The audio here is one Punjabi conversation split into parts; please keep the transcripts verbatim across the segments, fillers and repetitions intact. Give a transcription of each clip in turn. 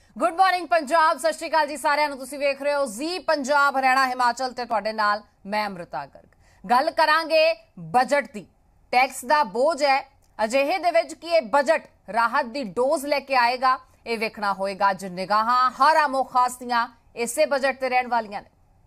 गुड मॉर्निंग पंजाब, सत श्री अकाल जी सारिਆਂ ਨੂੰ। ਤੁਸੀਂ ਵੇਖ ਰਹੇ ਹੋ जी पंजाब हरियाणा हिमाचल ਤੇ ਤੁਹਾਡੇ ਨਾਲ मैं अमृता गर्ग। ਗੱਲ ਕਰਾਂਗੇ ਬਜਟ ਦੀ। ਟੈਕਸ ਦਾ ਬੋਝ ਹੈ ਅਜਿਹੇ ਦੇ ਵਿੱਚ ਕਿ ਇਹ ਬਜਟ ਰਾਹਤ ਦੀ ਡੋਜ਼ ਲੈ ਕੇ ਆਏਗਾ। ਇਹ ਵੇਖਣਾ ਹੋਏਗਾ ਅੱਜ ਨਿਗਾਹਾਂ ਹਰ ਆਮੋ ਖਾਸ ਦੀਆਂ ਇਸੇ ਬਜਟ ਤੇ ਰਹਿਣ ਵਾਲੀਆਂ ਨੇ।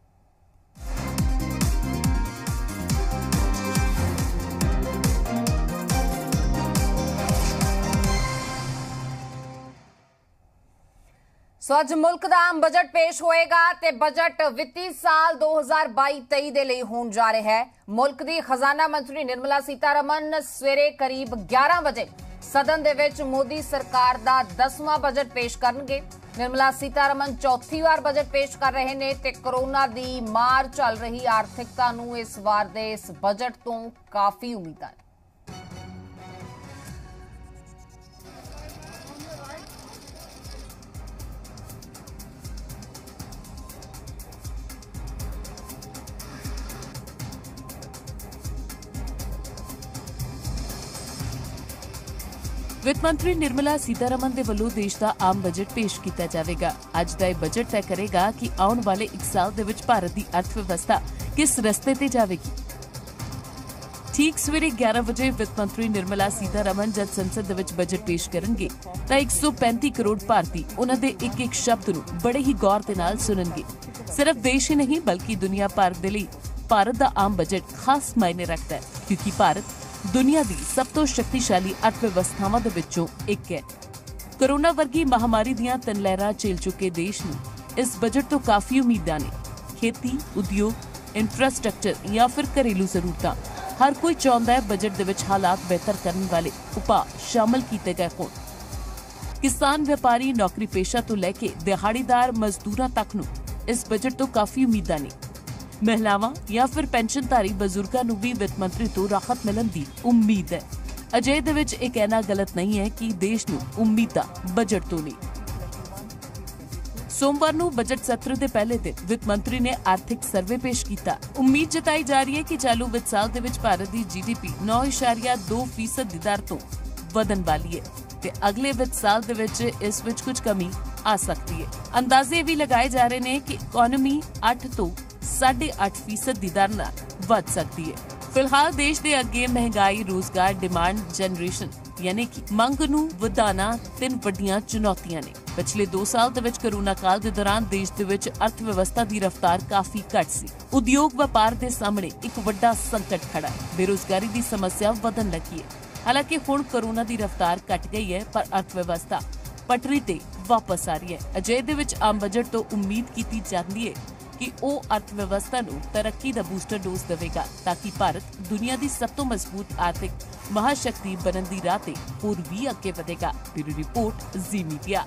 सो अज मुल्क का आम बजट पेश होएगा ते बजट वित्ती साल दो हज़ार बाई तेई दे लई होण जा रहा है। मुल्क की खजाना मंत्री निर्मला सीतारमन सवेरे करीब ग्यारह बजे सदन दे विच मोदी सरकार दा दसवां बजट पेश करनगे। निर्मला सीतारमन चौथी बार बजट पेश कर रहे ने ते कोरोना दी मार चल रही आर्थिकता नूं इस वार दे इस बजट तों काफी उम्मीदां ने। ਵਿੱਤ ਮੰਤਰੀ ਨਿਰਮਲਾ ਸੀਤਾਰਮਨ ਦੇ ਵੱਲੋਂ ਦੇਸ਼ ਦਾ ਆਮ ਬਜਟ ਪੇਸ਼ ਕੀਤਾ ਜਾਵੇਗਾ। ਅੱਜ ਦਾ ਇਹ ਬਜਟ ਤੈਅ ਕਰੇਗਾ ਕਿ ਆਉਣ ਵਾਲੇ ਇੱਕ ਸਾਲ ਦੇ ਵਿੱਚ ਭਾਰਤ ਦੀ ਅਰਥ ਵਿਵਸਥਾ ਕਿਸ ਰਸਤੇ ਤੇ ਜਾਵੇਗੀ। ਠੀਕ ਸਵੇਰੇ ਗਿਆਰਾਂ ਵਜੇ ਵਿੱਤ ਮੰਤਰੀ ਨਿਰਮਲਾ ਸੀਤਾਰਮਨ ਜਦ ਸੰਸਦ ਦੇ ਵਿੱਚ ਬਜਟ ਪੇਸ਼ ਕਰਨਗੇ ਤਾਂ ਇੱਕ ਸੌ ਪੈਂਤੀ ਕਰੋੜ ਭਾਰਤੀ ਉਹਨਾਂ ਦੇ ਇੱਕ ਇੱਕ ਸ਼ਬਦ ਨੂੰ ਬੜੇ ਹੀ ਗੌਰ ਦੇ ਨਾਲ ਸੁਣਨਗੇ। ਸਿਰਫ ਦੇਸ਼ ਹੀ ਨਹੀਂ ਬਲਕਿ ਦੁਨੀਆ ਭਰ ਦੇ ਲਈ ਭਾਰਤ ਦਾ ਆਮ ਬਜਟ ਖਾਸ ਮਾਇਨੇ ਰੱਖਦਾ ਹੈ ਕਿਉਂਕਿ ਭਾਰਤ दुनिया की सब तो शक्तिशाली अर्थव्यवस्थावां दे विचों एक है। कोरोना वर्गी महामारी दीयां तीन लहरां झेल चुके देश नूं इस बजट तो काफी उम्मीदां ने। खेती, उद्योग, इंफ्रास्ट्रक्चर या फिर घरेलू जरूरतां हर कोई चाहुंदा है बजट दे विच हालात बेहतर करने वाले उपाय शामिल कीते गए होण। किसान, व्यापारी, नौकरी पेशा तो लैके दिहाड़ीदार मजदूरां तक नूं इस बजट तो काफी उम्मीदां ने। महिलावां या फिर पेंशनधारी बजुर्गों नूं भी वित्त मंत्री तो राहत मिलण दी उम्मीद है। अजय दे विच इह कहना गलत नहीं है कि देश नूं उम्मीदां बजट तो नहीं। सोमवार नूं बजट सत्र दे पहले दिन वित्त मंत्री ने आर्थिक सर्वे पेश किया। उम्मीद जताई जा रही है कि चालू वित्त साल दे विच भारत दी जी डी पी नौ इशारिया दो फीसद दी दर तो वधण वाली है ते अगले वित्त साल दे विच इस विच कुछ कमी आ सकती है। अंदाजे भी लगाए जा रहे हैं कि इकोनॉमी अठ तो साढ़े अठ फीसद की दर नाल वध सकती है। फिलहाल देश के अगे महंगाई, रोजगार, डिमांड जनरेशन यानी कि मंग नूं वधाना तीन वड्डियां चुनौतियां ने। पिछले दो साल दे विच कोरोना काल दे दौरान देश दे विच अर्थव्यवस्था की रफ्तार काफी घट सी। उद्योग व्यापार के सामने एक वड्डा संकट खड़ा है। बेरोजगारी की समस्या वधन लगी है। हालांकि हुण कोरोना की रफ्तार घट गई है पर अर्थव्यवस्था पटरी ते वापस आ रही है। अजय दे विच आम बजट तो उम्मीद की जाती है कि ਉਹ अर्थव्यवस्था ਨੂੰ तरक्की ਦਾ बूस्टर डोज देगा ताकि भारत दुनिया की सब तो मजबूत आर्थिक महाशक्ति बनने की राह ते होर भी अगे बढ़ेगा। Bureau report, Zee Media.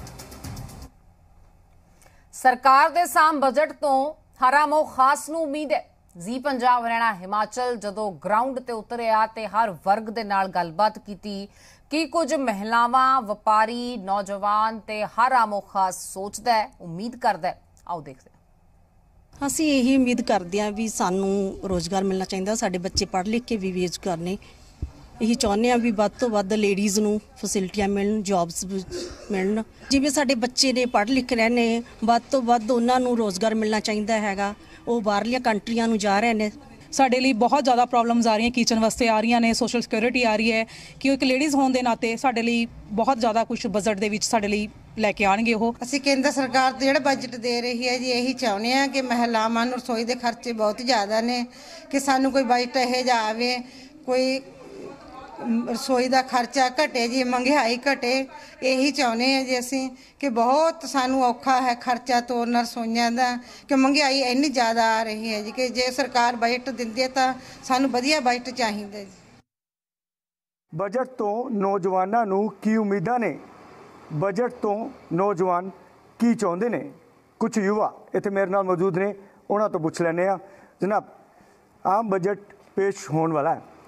सरकार दे साम बजट तो हर आमो खास नूं उम्मीद है। जी पंजाब हरियाणा हिमाचल जदों ग्राउंड ते उतरिया ते हर वर्ग दे नाल गलबात कीती कि कुछ महिलावां, व्यापारी, नौजवान ते हर आमो खास सोचदा है, उम्मीद करदा है। आओ देखते हैं। ਅਸੀਂ ਇਹੀ ਉਮੀਦ ਕਰਦੇ ਹਾਂ ਵੀ ਸਾਨੂੰ ਰੋਜ਼ਗਾਰ ਮਿਲਣਾ ਚਾਹੀਦਾ। ਸਾਡੇ ਬੱਚੇ ਪੜ੍ਹ ਲਿਖ ਕੇ ਵੀ ਬੇਰੁਜ਼ਗਾਰ ਨੇ। ਇਹੀ ਚਾਹੁੰਦੇ ਹਾਂ ਵੀ ਵੱਧ ਤੋਂ ਵੱਧ ਲੇਡੀਜ਼ ਨੂੰ ਫੈਸਿਲਿਟੀਆਂ ਮਿਲਣ, ਜੌਬਸ ਮਿਲਣ। ਜਿਵੇਂ ਸਾਡੇ ਬੱਚੇ ਨੇ ਪੜ੍ਹ ਲਿਖ ਰਹੇ ਨੇ ਵੱਧ ਤੋਂ ਵੱਧ ਉਹਨਾਂ ਨੂੰ ਰੋਜ਼ਗਾਰ ਮਿਲਣਾ ਚਾਹੀਦਾ ਹੈਗਾ। ਉਹ ਬਾਹਰਲੀਆਂ ਕੰਟਰੀਆਂ ਨੂੰ ਜਾ ਰਹੇ ਨੇ। ਸਾਡੇ ਲਈ ਬਹੁਤ ਜ਼ਿਆਦਾ ਪ੍ਰੋਬਲਮਸ ਆ ਰਹੀਆਂ, ਕਿਚਨ ਵਾਸਤੇ ਆ ਰਹੀਆਂ ਨੇ, ਸੋਸ਼ਲ ਸਿਕਿਉਰਿਟੀ ਆ ਰਹੀ ਹੈ ਕਿ ਉਹ ਇੱਕ ਲੇਡੀਜ਼ ਹੋਣ ਦੇ ਨਾਤੇ ਸਾਡੇ ਲਈ ਬਹੁਤ ਜ਼ਿਆਦਾ ਕੁਝ ਬਜਟ ਦੇ ਵਿੱਚ ਸਾਡੇ ਲਈ ਲੈ ਕੇ ਆਣਗੇ। ਉਹ ਅਸੀਂ ਕੇਂਦਰ ਸਰਕਾਰ ਤੇ ਜਿਹੜਾ ਬਜਟ ਦੇ ਰਹੀ ਹੈ ਜੀ ਇਹੀ ਚਾਹੁੰਦੇ ਆ ਕਿ ਮਹਿਲਾਵਾਂ ਨੂੰ ਰਸੋਈ ਦੇ ਖਰਚੇ ਬਹੁਤ ਜ਼ਿਆਦਾ ਨੇ ਕਿ ਸਾਨੂੰ ਕੋਈ ਬਜਟ ਇਹ ਜਾ ਆਵੇ ਕੋਈ ਰਸੋਈ ਦਾ ਖਰਚਾ ਘਟੇ ਜੀ, ਮਹਿੰਗਾਈ ਘਟੇ। ਇਹੀ ਚਾਹੁੰਦੇ ਆ ਜੀ ਅਸੀਂ ਕਿ ਬਹੁਤ ਸਾਨੂੰ ਔਖਾ ਹੈ ਖਰਚਾ ਤੋਰਨਾ ਰਸੋਈਆਂ ਦਾ ਕਿ ਮਹਿੰਗਾਈ ਇੰਨੀ ਜ਼ਿਆਦਾ ਆ ਰਹੀ ਹੈ ਜੀ ਕਿ ਜੇ ਸਰਕਾਰ ਬਜਟ ਦਿੰਦੀ ਤਾਂ ਸਾਨੂੰ ਵਧੀਆ ਬਜਟ ਚਾਹੀਦਾ ਜੀ। ਬਜਟ ਤੋਂ ਨੌਜਵਾਨਾਂ ਨੂੰ ਕੀ ਉਮੀਦਾਂ ਨੇ? बजट तो नौजवान की चाहते ने? कुछ युवा इत्थे मेरे नाल मौजूद ने, उन्हां तो पुछ लैने आ। जनाब, आम बजट पेश होने वाला है,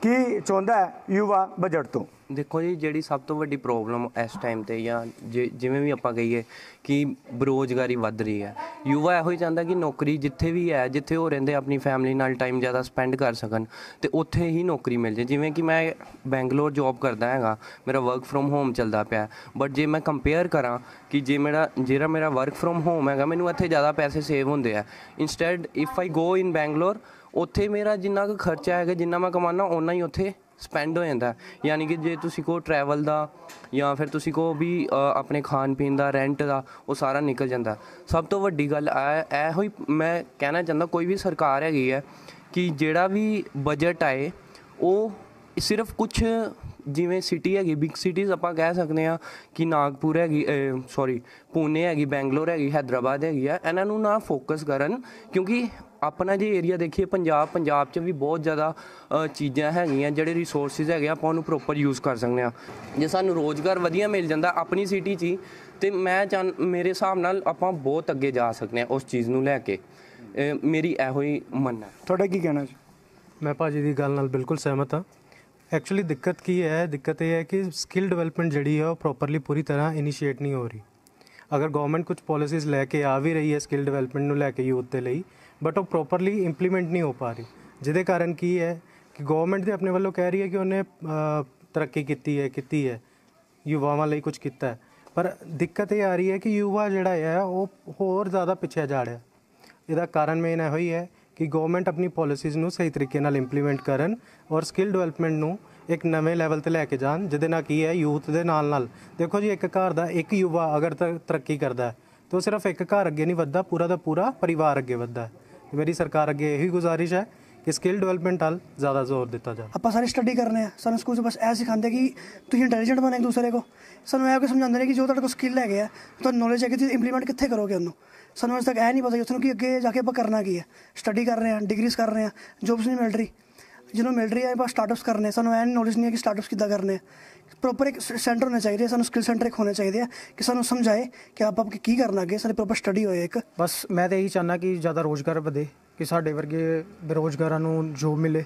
ਕੀ ਚਾਹੁੰਦਾ ਹੈ ਯੁਵਾ ਬਜਟ ਤੋਂ? ਦੇਖੋ ਜੀ, ਜਿਹੜੀ ਸਭ ਤੋਂ ਵੱਡੀ ਪ੍ਰੋਬਲਮ ਇਸ ਟਾਈਮ ਤੇ ਜਾਂ ਜਿ- ਜਿਵੇਂ ਵੀ ਆਪਾਂ ਕਹੀਏ ਕਿ ਬੇਰੁਜ਼ਗਾਰੀ ਵੱਧ ਰਹੀ ਹੈ। ਯੁਵਾ ਇਹੋ ਹੀ ਚਾਹੁੰਦਾ ਕਿ ਨੌਕਰੀ ਜਿੱਥੇ ਵੀ ਹੈ, ਜਿੱਥੇ ਉਹ ਰਹਿੰਦੇ ਆਪਣੀ ਫੈਮਿਲੀ ਨਾਲ ਟਾਈਮ ਜ਼ਿਆਦਾ ਸਪੈਂਡ ਕਰ ਸਕਣ ਤੇ ਉੱਥੇ ਹੀ ਨੌਕਰੀ ਮਿਲ ਜਾਏ। ਜਿਵੇਂ ਕਿ ਮੈਂ ਬੈਂਗਲੋਰ ਜੋਬ ਕਰਦਾ ਹੈਗਾ, ਮੇਰਾ ਵਰਕ ਫਰੋਮ ਹੋਮ ਚੱਲਦਾ ਪਿਆ, ਬਟ ਜੇ ਮੈਂ ਕੰਪੇਅਰ ਕਰਾਂ ਕਿ ਜੇ ਮੇਰਾ ਜਿਹੜਾ ਮੇਰਾ ਵਰਕ ਫਰੋਮ ਹੋਮ ਹੈਗਾ, ਮੈਨੂੰ ਇੱਥੇ ਜ਼ਿਆਦਾ ਪੈਸੇ ਸੇਵ ਹੁੰਦੇ ਆ। Instead if I go in Bangalore, ਉੱਥੇ ਮੇਰਾ ਜਿੰਨਾ ਕੁ ਖਰਚਾ ਹੈਗਾ, ਜਿੰਨਾ ਮੈਂ ਕਮਾਉਂਦਾ ਓਨਾ ਹੀ ਉੱਥੇ ਸਪੈਂਡ ਹੋ ਜਾਂਦਾ। ਯਾਨੀ ਕਿ ਜੇ ਤੁਸੀਂ ਕਹੋ ਟਰੈਵਲ ਦਾ ਜਾਂ ਫਿਰ ਤੁਸੀਂ ਕਹੋ ਵੀ ਆਪਣੇ ਖਾਣ ਪੀਣ ਦਾ, ਰੈਂਟ ਦਾ, ਉਹ ਸਾਰਾ ਨਿਕਲ ਜਾਂਦਾ। ਸਭ ਤੋਂ ਵੱਡੀ ਗੱਲ ਇਹ ਇਹੋ ਹੀ ਮੈਂ ਕਹਿਣਾ ਚਾਹੁੰਦਾ, ਕੋਈ ਵੀ ਸਰਕਾਰ ਹੈਗੀ ਹੈ ਕਿ ਜਿਹੜਾ ਵੀ ਬਜਟ ਆਏ ਉਹ ਸਿਰਫ ਕੁਛ ਜਿਵੇਂ ਸਿਟੀ ਹੈਗੀ, ਬਿਗ ਸਿਟੀਜ਼ ਆਪਾਂ ਕਹਿ ਸਕਦੇ ਹਾਂ ਕਿ ਨਾਗਪੁਰ ਹੈਗੀ, ਸੌਰੀ ਪੂਨੇ ਹੈਗੀ, ਬੈਂਗਲੋਰ ਹੈਗੀ, ਹੈਦਰਾਬਾਦ ਹੈਗੀ ਆ, ਇਹਨਾਂ ਨੂੰ ਨਾ ਫੋਕਸ ਕਰਨ। ਕਿਉਂਕਿ ਆਪਣਾ ਜੇ ਏਰੀਆ ਦੇਖੀਏ ਪੰਜਾਬ ਪੰਜਾਬ 'ਚ ਵੀ ਬਹੁਤ ਜ਼ਿਆਦਾ ਚੀਜ਼ਾਂ ਹੈਗੀਆਂ, ਜਿਹੜੇ ਰਿਸੋਰਸਿਸ ਹੈਗੇ ਆਪਾਂ ਉਹਨੂੰ ਪ੍ਰੋਪਰ ਯੂਜ਼ ਕਰ ਸਕਦੇ ਹਾਂ। ਜੇ ਸਾਨੂੰ ਰੋਜ਼ਗਾਰ ਵਧੀਆ ਮਿਲ ਜਾਂਦਾ ਆਪਣੀ ਸਿਟੀ 'ਚ ਹੀ, ਤੇ ਮੈਂ ਚਾਹ ਮੇਰੇ ਹਿਸਾਬ ਨਾਲ ਆਪਾਂ ਬਹੁਤ ਅੱਗੇ ਜਾ ਸਕਦੇ ਹਾਂ ਉਸ ਚੀਜ਼ ਨੂੰ ਲੈ ਕੇ। ਮੇਰੀ ਇਹੋ ਹੀ ਮੰਨਣਾ। ਤੁਹਾਡਾ ਕੀ ਕਹਿਣਾ ਜੀ? ਮੈਂ ਭਾਜੀ ਦੀ ਗੱਲ ਨਾਲ ਬਿਲਕੁਲ ਸਹਿਮਤ ਹਾਂ। ਐਕਚੁਅਲੀ ਦਿੱਕਤ ਕੀ ਹੈ, ਦਿੱਕਤ ਇਹ ਹੈ ਕਿ ਸਕਿੱਲ ਡਿਵੈਲਪਮੈਂਟ ਜਿਹੜੀ ਹੈ ਉਹ ਪ੍ਰੋਪਰਲੀ ਪੂਰੀ ਤਰ੍ਹਾਂ ਇਨੀਸ਼ੀਏਟ ਨਹੀਂ ਹੋ ਰਹੀ। ਅਗਰ ਗਵਰਨਮੈਂਟ ਕੁਝ ਪਾਲਿਸੀਜ਼ ਲੈ ਕੇ ਆ ਵੀ ਰਹੀ ਹੈ ਸਕਿੱਲ ਡਿਵੈਲਪਮੈਂਟ ਨੂੰ ਲੈ ਕੇ ਯੂਥ ਦੇ ਲਈ, ਬਟ ਉਹ ਪ੍ਰੋਪਰਲੀ ਇੰਪਲੀਮੈਂਟ ਨਹੀਂ ਹੋ ਪਾ ਰਹੀ, ਜਿਹਦੇ ਕਾਰਨ ਕੀ ਹੈ ਕਿ ਗਵਰਨਮੈਂਟ ਦੇ ਆਪਣੇ ਵੱਲੋਂ ਕਹਿ ਰਹੀ ਹੈ ਕਿ ਉਹਨੇ ਤਰੱਕੀ ਕੀਤੀ ਹੈ ਕੀਤੀ ਹੈ ਯੁਵਾਵਾਂ ਲਈ ਕੁਝ ਕੀਤਾ ਹੈ, ਪਰ ਦਿੱਕਤ ਇਹ ਆ ਰਹੀ ਹੈ ਕਿ ਯੁਵਾ ਜਿਹੜਾ ਹੈ ਉਹ ਹੋਰ ਜ਼ਿਆਦਾ ਪਿੱਛੇ ਜਾ ਰਿਹਾ। ਇਹਦਾ ਕਾਰਨ ਮੇਨ ਇਹੋ ਹੀ ਹੈ ਕਿ ਗਵਰਨਮੈਂਟ ਆਪਣੀ ਪਾਲਿਸੀਜ਼ ਨੂੰ ਸਹੀ ਤਰੀਕੇ ਨਾਲ ਇੰਪਲੀਮੈਂਟ ਕਰਨ ਔਰ ਸਕਿੱਲ ਡਿਵੈਲਪਮੈਂਟ ਨੂੰ ਇੱਕ ਨਵੇਂ ਲੈਵਲ 'ਤੇ ਲੈ ਕੇ ਜਾਣ, ਜਿਹਦੇ ਨਾਲ ਕੀ ਹੈ ਯੂਥ ਦੇ ਨਾਲ ਨਾਲ ਦੇਖੋ ਜੀ, ਇੱਕ ਘਰ ਦਾ ਇੱਕ ਯੁਵਾ ਅਗਰ ਤਰੱਕੀ ਕਰਦਾ ਹੈ ਤਾਂ ਉਹ ਸਿਰਫ ਇੱਕ ਘਰ ਅੱਗੇ ਨਹੀਂ ਵੱਧਦਾ, ਪੂਰਾ ਦਾ ਪੂਰਾ ਪਰਿਵਾਰ ਅੱਗੇ ਵੱਧਦਾ ਹੈ। ਮੇਰੀ ਸਰਕਾਰ ਅੱਗੇ ਇਹੀ ਗੁਜ਼ਾਰਿਸ਼ ਹੈ ਕਿ ਸਕਿੱਲ ਡਿਵੈਲਪਮੈਂਟ ਵੱਲ ਜ਼ਿਆਦਾ ਜ਼ੋਰ ਦਿੱਤਾ ਜਾਵੇ। ਆਪਾਂ ਸਾਰੇ ਸਟੱਡੀ ਕਰਨੇ ਆ, ਸਾਨੂੰ ਸਕੂਲ 'ਚ ਬਸ ਇਹ ਸਿਖਾਉਂਦੇ ਕਿ ਤੁਸੀਂ ਇੰਟੈਲੀਜੈਂਟ ਬਣੇ ਇੱਕ ਦੂਸਰੇ ਕੋ। ਸਾਨੂੰ ਇਹ ਕੋਈ ਸਮਝਾਉਂਦੇ ਨੇ ਕਿ ਜੋ ਤੁਹਾਡੇ ਕੋਲ ਸਕਿੱਲ ਹੈਗੇ ਆ, ਤੁਹਾਨੂੰ ਨੌਲੇਜ ਹੈ ਕਿ ਤੁਸੀਂ ਇੰਪਲੀਮੈਂਟ ਕਿੱਥੇ ਕਰੋਗੇ ਉਹਨੂੰ। ਸਾਨੂੰ ਅਜੇ ਤੱਕ ਇਹ ਨਹੀਂ ਪਤਾ ਕਿ ਉੱਥੋਂ ਕਿ ਅੱਗੇ ਜਾ ਕੇ ਆਪਾਂ ਕਰਨਾ ਕੀ ਹੈ। ਸਟੱਡੀ ਕਰ ਰਹੇ ਹਾਂ, ਡਿਗਰੀਜ਼ ਕਰ ਰਹੇ ਹਾਂ, ਜੋਬਸ ਨਹੀਂ ਮਿਲ ਰਹੀ, ਜਿਹਨੂੰ ਮਿਲ ਰਹੀ ਹੈ ਆਪਾਂ ਸਟਾਰਟਅਪਸ ਕਰਨੇ। ਸਾਨੂੰ ਇਹ ਨੌਲੇਜ ਨਹੀਂ ਹੈ ਕਿ ਸਟਾਰਟਅਪਸ ਕਿੱਦਾਂ ਕਰਨੇ। ਪ੍ਰੋਪਰ ਇੱਕ ਸੈਂਟਰ ਹੋਣੇ ਚਾਹੀਦੇ, ਸਾਨੂੰ ਸਕਿੱਲ ਸੈਂਟਰ ਇੱਕ ਹੋਣੇ ਚਾਹੀਦੇ ਆ ਕਿ ਸਾਨੂੰ ਸਮਝਾਏ ਕਿ ਆਪਾਂ ਕੀ ਕਰਨਾ ਅੱਗੇ, ਸਾਡੀ ਪ੍ਰੋਪਰ ਸਟੱਡੀ ਹੋਏ ਇੱਕ। ਬਸ ਮੈਂ ਤਾਂ ਇਹੀ ਚਾਹੁੰਦਾ ਕਿ ਜ਼ਿਆਦਾ ਰੋਜ਼ਗਾਰ ਵਧੇ, ਕਿ ਸਾਡੇ ਵਰਗੇ ਬੇਰੁਜ਼ਗਾਰਾਂ ਨੂੰ ਜੋਬ ਮਿਲੇ।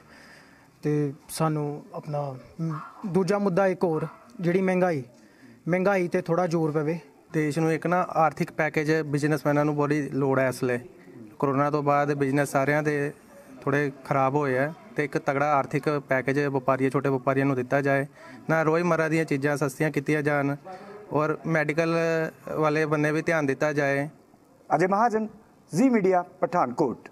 ਅਤੇ ਸਾਨੂੰ ਆਪਣਾ ਦੂਜਾ ਮੁੱਦਾ ਇੱਕ ਹੋਰ, ਜਿਹੜੀ ਮਹਿੰਗਾਈ ਮਹਿੰਗਾਈ 'ਤੇ ਥੋੜ੍ਹਾ ਜ਼ੋਰ ਪਵੇ। ਦੇਸ਼ ਨੂੰ ਇੱਕ ਨਾ ਆਰਥਿਕ ਪੈਕੇਜ ਬਿਜ਼ਨਸਮੈਨਾਂ ਨੂੰ ਬੜੀ ਲੋੜ ਹੈ। ਇਸ ਲਈ ਕਰੋਨਾ ਤੋਂ ਬਾਅਦ ਬਿਜ਼ਨਸ ਸਾਰਿਆਂ ਦੇ ਥੋੜ੍ਹੇ ਖਰਾਬ ਹੋਏ ਹੈ, ਅਤੇ ਇੱਕ ਤਗੜਾ ਆਰਥਿਕ ਪੈਕੇਜ ਵਪਾਰੀਆਂ ਛੋਟੇ ਵਪਾਰੀਆਂ ਨੂੰ ਦਿੱਤਾ ਜਾਏ, ਨਾ ਰੋਜ਼ਮਰਰਾ ਦੀਆਂ ਚੀਜ਼ਾਂ ਸਸਤੀਆਂ ਕੀਤੀਆਂ ਜਾਣ, ਔਰ ਮੈਡੀਕਲ ਵਾਲੇ ਬੰਨੇ ਵੀ ਧਿਆਨ ਦਿੱਤਾ ਜਾਏ। Ajay Mahajan, Zee Media, Pathankot.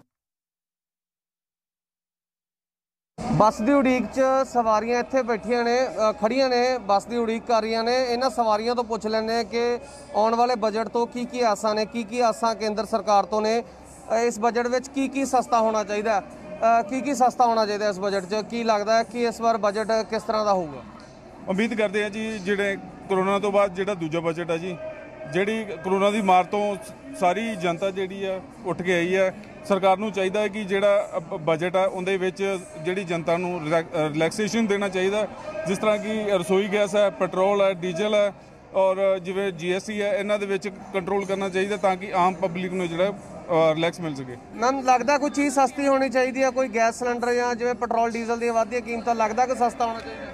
Bus ਦੀ ਉਡੀਕ 'ਚ ਸਵਾਰੀਆਂ ਇੱਥੇ ਬੈਠੀਆਂ ਨੇ, ਖੜੀਆਂ ਨੇ, ਬੱਸ ਦੀ ਉਡੀਕ ਕਰ ਰਹੀਆਂ ਨੇ। ਇਹਨਾਂ ਸਵਾਰੀਆਂ ਤੋਂ ਪੁੱਛ ਲੈਂਦੇ ਕਿ ਆਉਣ ਵਾਲੇ ਬਜਟ ਤੋਂ ਕੀ ਕੀ ਆਸਾਂ ਨੇ, ਕੀ ਕੀ ਆਸਾਂ ਕੇਂਦਰ ਸਰਕਾਰ ਤੋਂ ਨੇ। ਇਸ ਬਜਟ ਵਿੱਚ ਕੀ ਕੀ ਸਸਤਾ ਹੋਣਾ ਚਾਹੀਦਾ, ਕੀ ਕੀ ਸਸਤਾ ਹੋਣਾ ਚਾਹੀਦਾ ਇਸ ਬਜਟ 'ਚ? ਕੀ ਲੱਗਦਾ ਹੈ ਕਿ ਇਸ ਵਾਰ ਬਜਟ ਕਿਸ ਤਰ੍ਹਾਂ ਦਾ ਹੋਊਗਾ? ਉਮੀਦ ਕਰਦੇ ਹਾਂ ਜੀ, ਜਿਹੜੇ ਕਰੋਨਾ ਤੋਂ ਬਾਅਦ ਜਿਹੜਾ ਦੂਜਾ ਬਜਟ ਹੈ ਜੀ, ਜਿਹੜੀ ਕਰੋਨਾ ਦੀ ਮਾਰ ਤੋਂ ਸਾਰੀ ਜਨਤਾ ਜਿਹੜੀ ਆ ਉੱਠ ਕੇ ਆਈ ਹੈ। ਸਰਕਾਰ ਨੂੰ ਚਾਹੀਦਾ ਹੈ ਕਿ ਜਿਹੜਾ ਬਜਟ ਆ ਉਹਦੇ ਵਿੱਚ ਜਿਹੜੀ ਜਨਤਾ ਨੂੰ ਰਿਲੈਕਸੇਸ਼ਨ ਦੇਣਾ ਚਾਹੀਦਾ, ਜਿਸ ਤਰ੍ਹਾਂ ਕਿ ਰਸੋਈ ਗੈਸ ਹੈ, ਪੈਟਰੋਲ ਹੈ, ਡੀਜ਼ਲ ਹੈ, ਔਰ ਜਿਵੇਂ ਜੀ ਐਸ ਟੀ ਹੈ, ਇਹਨਾਂ ਦੇ ਵਿੱਚ ਕੰਟਰੋਲ ਕਰਨਾ ਚਾਹੀਦਾ ਤਾਂ ਕਿ ਆਮ ਪਬਲਿਕ ਨੂੰ ਜਿਹੜਾ ਰਿਲੈਕਸ ਮਿਲ ਸਕੇ। ਮੈਮ ਲੱਗਦਾ ਕੋਈ ਚੀਜ਼ ਸਸਤੀ ਹੋਣੀ ਚਾਹੀਦੀ ਹੈ, ਕੋਈ ਗੈਸ ਸਿਲੰਡਰ ਜਾਂ ਜਿਵੇਂ ਪੈਟਰੋਲ ਡੀਜ਼ਲ ਦੀਆਂ ਵੱਧਦੀਆਂ ਕੀਮਤਾਂ, ਲੱਗਦਾ ਕਿ ਸਸਤਾ ਹੋਣਾ ਚਾਹੀਦਾ?